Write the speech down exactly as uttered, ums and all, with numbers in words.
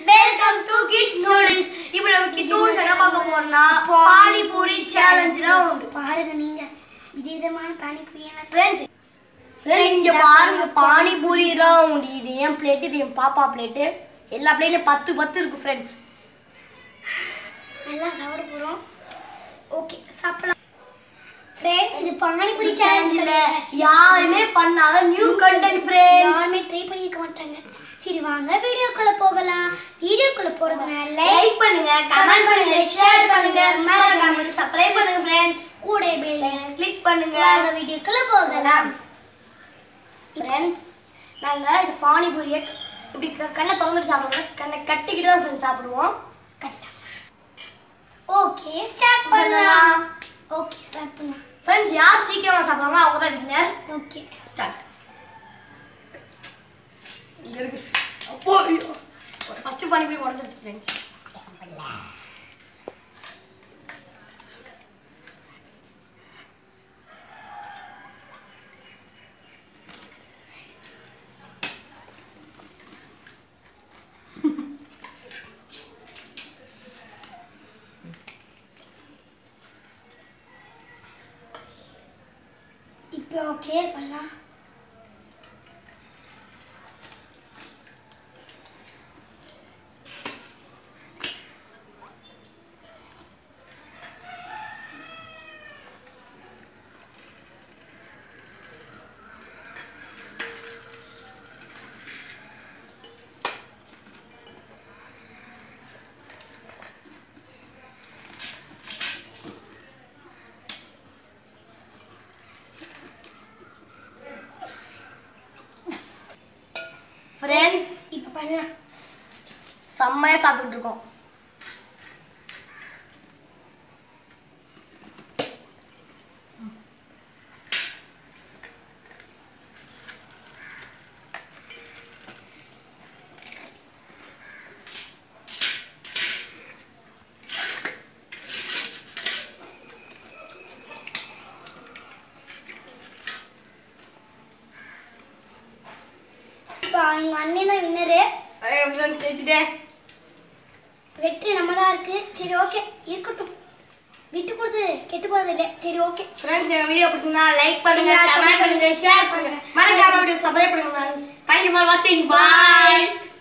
Welcome to Kids Noodles. இப்போ நம்ம kit noodles என்ன பார்க்க போறோம்னா பானி பூரி சேலஞ்ச் ரவுண்ட். பாருங்க நீங்க விதவிதமான பானி பூரி என்ன फ्रेंड्स फ्रेंड्स இங்க பாருங்க பானி பூரி ரவுண்ட். இது ஏன் பிளேட், இது என் பாப்பா பிளேட். எல்லா பிளேட்லயும் பத்து பத்து இருக்கு फ्रेंड्स. நல்லா சாப்பிட போறோம். ஓகே சாப்பிடலாம். फ्रेंड्स இது பானி பூரி சேலஞ்ச்ல யாருமே பண்ணாத நியூ கண்டென்ட் फ्रेंड्स. யாருமே ட்ரை பண்ணிருக்க மாட்டாங்க. சரி வாங்க வீடியோக்குள்ள போகலாம். வீடியோக்குள்ள போறதுனால லைக் பண்ணுங்க, கமெண்ட் பண்ணுங்க, ஷேர் பண்ணுங்க, மறக்காம சப்ஸ்கிரைப் பண்ணுங்க फ्रेंड्स. கூட பெல் ஐகானை கிளிக் பண்ணுங்க. வாங்க வீடியோக்குள்ள போகலாம். फ्रेंड्स நாங்க இந்த பானி பூரியை இப்படி கண்ணை திறந்து சாப்பிடுவோம். கண்ணை கட்டிக்கிட்டு தான் फ्रेंड्स சாப்பிடுவோம். கட்டலாம். ஓகே ஸ்டார்ட் பண்ணலாம். ஓகே ஸ்டார்ட் பண்ணலாம். फ्रेंड्स யார் சீக்கிரமா சாப்பிடுறாங்களோ அவங்க தான் வின்னர். Okay start. அப்போ ஃபர்ஸ்ட் பானி பூரி உடைச்சிருச்சு फ्रेंड्स. இப்போ ஓகே பண்ணலாம். फ्रेंड्स இப்போ பண்ணலாம். செம்மையா சாப்பிட்டு இருக்கோம். இப்போ எங்க அண்ணன் தான் வின்னரு. ஐ फ्रेंड्स ஜெயிச்சிட்டேன். வெற்றி நம்ம தான் இருக்கு. சரி ஓகே இருக்கட்டும். விட்டு கொடுத்து கெட்டு போறது இல்லை. சரி ஓகே फ्रेंड्स இந்த வீடியோ பிடிச்சிருந்தா லைக் பண்ணுங்க, கமெண்ட் பண்ணுங்க, ஷேர் பண்ணுங்க, மறக்காம சப்ஸ்கிரைப் பண்ணுங்க friends. Thank you for watching. Bye.